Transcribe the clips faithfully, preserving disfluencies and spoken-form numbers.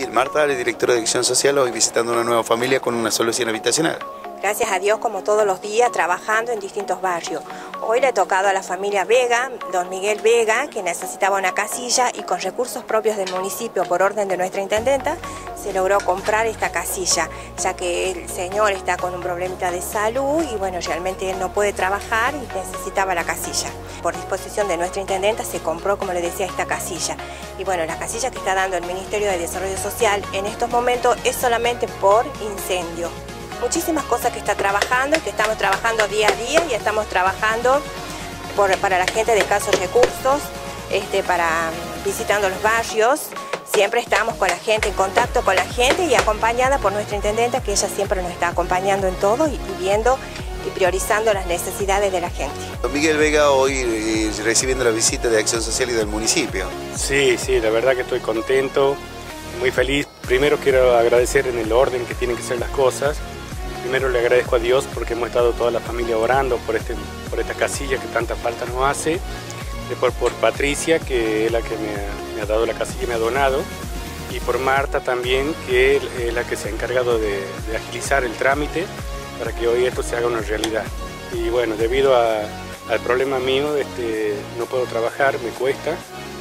Bien, Marta, la directora de Acción Social, hoy visitando una nueva familia con una solución habitacional. Gracias a Dios, como todos los días, trabajando en distintos barrios. Hoy le ha tocado a la familia Vega, don Miguel Vega, que necesitaba una casilla y con recursos propios del municipio, por orden de nuestra intendenta, se logró comprar esta casilla, ya que el señor está con un problemita de salud y bueno, realmente él no puede trabajar y necesitaba la casilla. Por disposición de nuestra intendenta se compró, como le decía, esta casilla. Y bueno, la casilla que está dando el Ministerio de Desarrollo Social en estos momentos es solamente por incendio. Muchísimas cosas que está trabajando y que estamos trabajando día a día y estamos trabajando por, para la gente de escasos recursos, este, para visitando los barrios. Siempre estamos con la gente, en contacto con la gente y acompañada por nuestra intendenta, que ella siempre nos está acompañando en todo y, y viendo y priorizando las necesidades de la gente. Don Miguel Vega, hoy eh, recibiendo la visita de Acción Social y del municipio. Sí, sí, la verdad que estoy contento, muy feliz. Primero quiero agradecer en el orden que tienen que ser las cosas. Primero le agradezco a Dios porque hemos estado toda la familia orando por, este, por esta casilla que tanta falta nos hace. Después por Patricia, que es la que me ha, me ha dado la casilla y me ha donado. Y por Marta también, que es la que se ha encargado de, de agilizar el trámite para que hoy esto se haga una realidad. Y bueno, debido a, al problema mío, este, no puedo trabajar, me cuesta.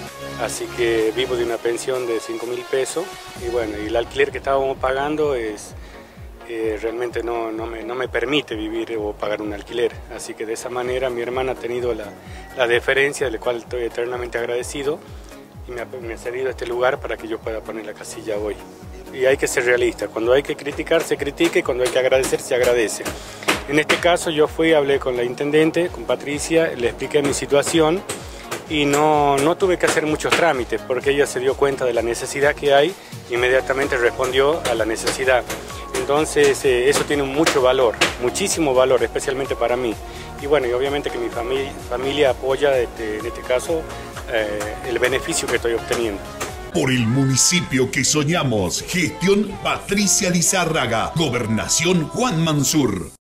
Así que vivo de una pensión de cinco mil pesos. Y bueno, y el alquiler que estábamos pagando es... Eh, realmente no, no, me, no me permite vivir o pagar un alquiler, así que de esa manera mi hermana ha tenido la, la deferencia, de la cual estoy eternamente agradecido, y me ha, me ha cedido este lugar para que yo pueda poner la casilla hoy. Y hay que ser realista, cuando hay que criticar se critica y cuando hay que agradecer se agradece. En este caso yo fui, hablé con la intendente, con Patricia, le expliqué mi situación y no, no tuve que hacer muchos trámites porque ella se dio cuenta de la necesidad que hay, inmediatamente respondió a la necesidad. Entonces eh, eso tiene mucho valor, muchísimo valor, especialmente para mí. Y bueno, y obviamente que mi familia, familia apoya este, en este caso eh, el beneficio que estoy obteniendo. Por el municipio que soñamos, gestión Patricia Lizárraga, gobernación Juan Mansur.